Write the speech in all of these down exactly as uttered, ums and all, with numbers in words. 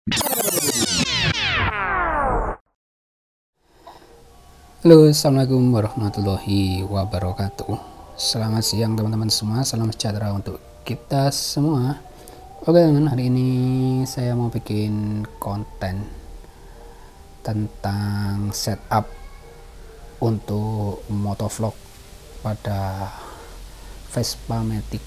Halo, assalamualaikum warahmatullahi wabarakatuh. Selamat siang teman-teman semua, salam sejahtera untuk kita semua. Oke teman, hari ini saya mau bikin konten tentang setup untuk motovlog pada Vespa Matic.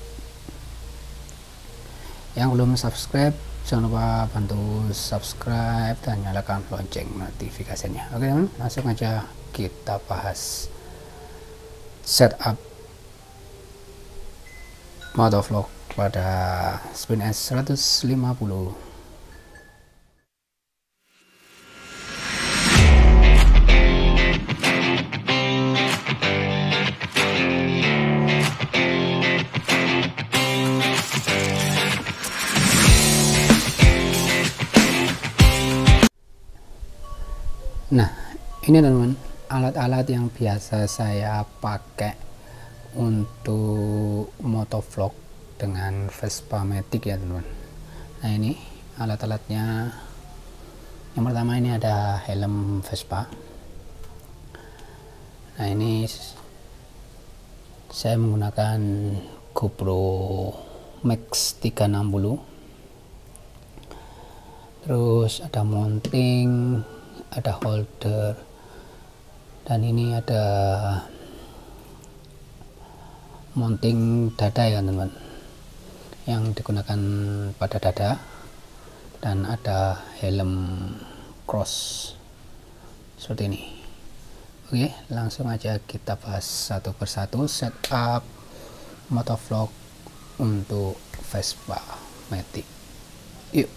Yang belum subscribe, jangan lupa bantu subscribe dan nyalakan lonceng notifikasinya. Oke teman, langsung aja kita bahas setup motovlog pada Spin S seratus lima puluh. Nah, ini teman-teman, alat-alat yang biasa saya pakai untuk motovlog dengan Vespa Matic ya teman-teman. Nah, ini alat-alatnya. Yang pertama ini ada helm Vespa. Nah, ini saya menggunakan GoPro Max tiga enam nol. Terus ada mounting, ada holder, dan ini ada mounting dada ya teman-teman, yang digunakan pada dada, dan ada helm cross seperti ini. Oke, langsung aja kita bahas satu persatu setup motovlog untuk Vespa Matic. Yuk.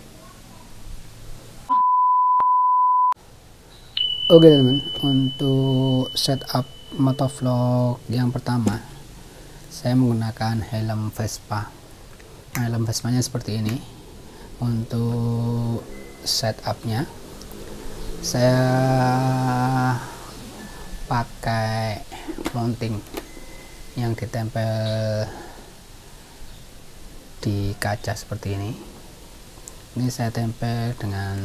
Oke teman, untuk setup motovlog yang pertama saya menggunakan helm Vespa. Nah, helm Vespanya seperti ini. Untuk setupnya saya pakai mounting yang ditempel di kaca seperti ini. Ini saya tempel dengan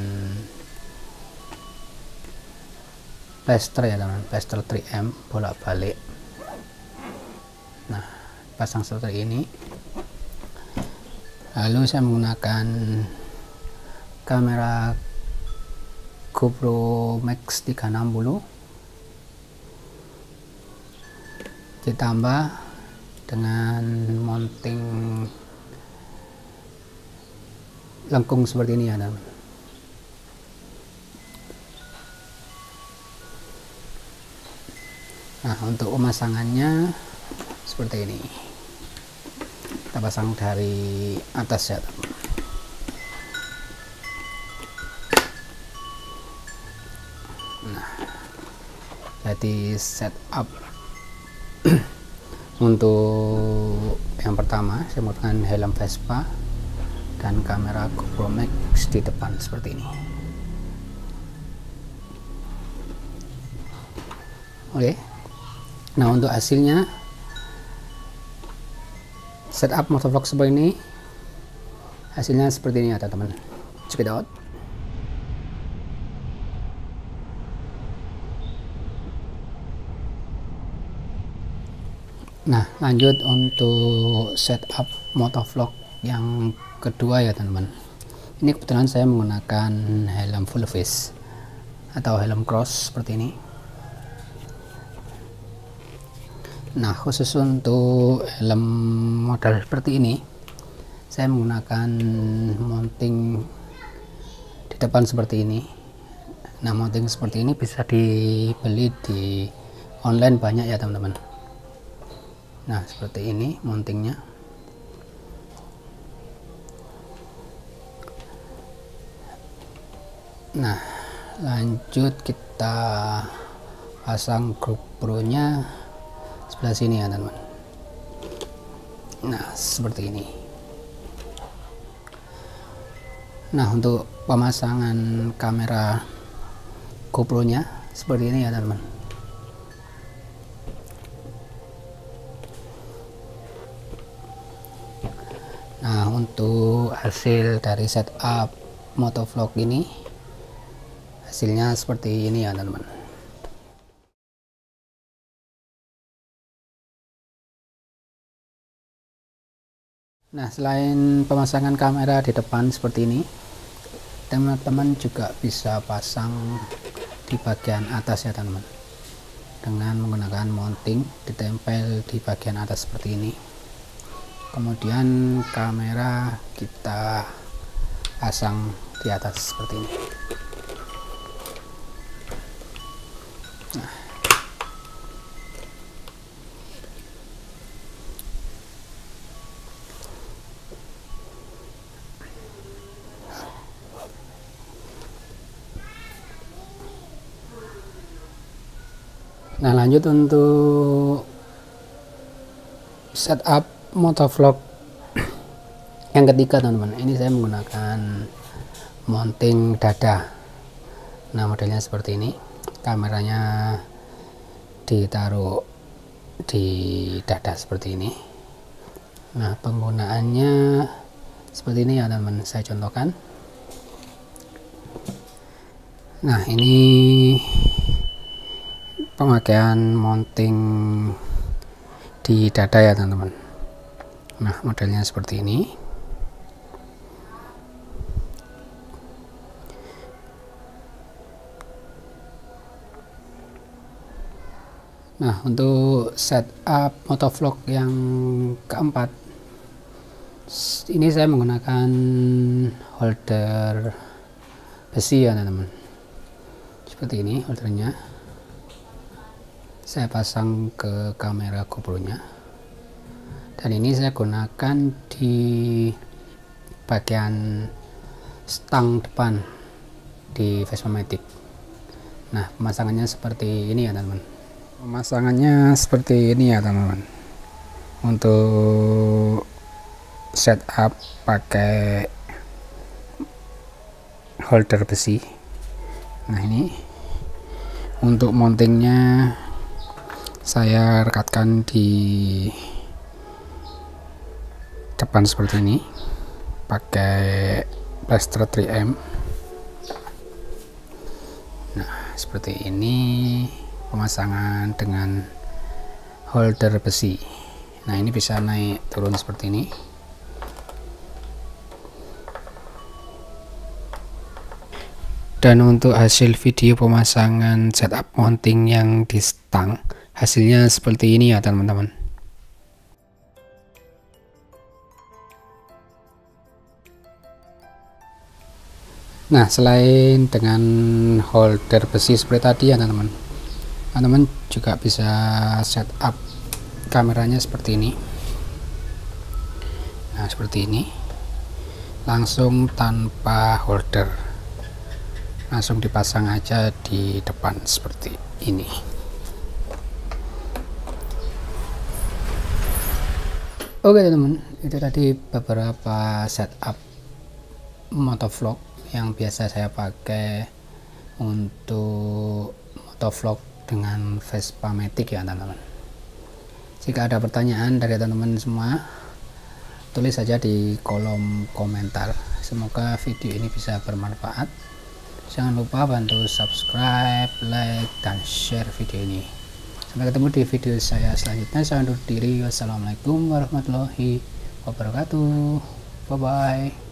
plaster ya teman, plaster tiga M bolak-balik. Nah, pasang seperti ini. Lalu saya menggunakan kamera GoPro Max tiga enam nol ditambah dengan mounting lengkung seperti ini ya teman. Nah, untuk pemasangannya seperti ini. Kita pasang dari atas ya teman. Nah, jadi setup untuk yang pertama saya menggunakan helm Vespa dan kamera GoPro Max di depan seperti ini. Oke. Nah, untuk hasilnya setup motovlog seperti ini, hasilnya seperti ini ya teman-teman. Check it out. Nah, lanjut untuk setup motovlog yang kedua ya teman-teman. Ini kebetulan saya menggunakan helm full face atau helm cross seperti ini. Nah, khusus untuk helm model seperti ini saya menggunakan mounting di depan seperti ini. Nah, mounting seperti ini bisa dibeli di online banyak ya teman-teman. Nah, seperti ini mountingnya. Nah, lanjut kita pasang GoPro nya sebelah sini ya teman-teman. Nah, seperti ini. Nah, untuk pemasangan kamera GoPro nya seperti ini ya teman-teman. Nah, untuk hasil dari setup motovlog ini hasilnya seperti ini ya teman-teman. Nah, selain pemasangan kamera di depan seperti ini, teman-teman juga bisa pasang di bagian atas ya teman-teman, dengan menggunakan mounting ditempel di bagian atas seperti ini. Kemudian kamera kita pasang di atas seperti ini. Nah, nah lanjut untuk setup motovlog yang ketiga teman-teman. Ini saya menggunakan mounting dada. Nah, modelnya seperti ini, kameranya ditaruh di dada seperti ini. Nah, penggunaannya seperti ini ya teman-teman, saya contohkan. Nah, ini pemakaian mounting di dada ya teman-teman. Nah, modelnya seperti ini. Nah, untuk setup motovlog yang keempat, ini saya menggunakan holder besi ya teman-teman. Seperti ini holdernya, saya pasang ke kamera GoPro-nya, dan ini saya gunakan di bagian stang depan di Vespa-matic. Nah, pemasangannya seperti ini ya teman-teman. Pemasangannya seperti ini ya teman-teman. Untuk setup pakai holder besi. Nah, ini untuk mountingnya saya rekatkan di depan seperti ini pakai plaster tiga M. Nah, seperti ini pemasangan dengan holder besi. Nah, ini bisa naik turun seperti ini. Dan untuk hasil video pemasangan setup mounting yang di stang, hasilnya seperti ini ya teman-teman. Nah, selain dengan holder besi seperti tadi ya teman-teman, teman-teman juga bisa setup kameranya seperti ini. Nah, seperti ini, langsung tanpa holder, langsung dipasang aja di depan seperti ini. Oke teman-teman, itu tadi beberapa setup motovlog yang biasa saya pakai untuk motovlog dengan Vespa-matic ya teman-teman. Jika ada pertanyaan dari teman-teman semua, tulis saja di kolom komentar. Semoga video ini bisa bermanfaat. Jangan lupa bantu subscribe, like, dan share video ini. Sampai ketemu di video saya selanjutnya. Saya undur diri. Wassalamualaikum warahmatullahi wabarakatuh. Bye bye.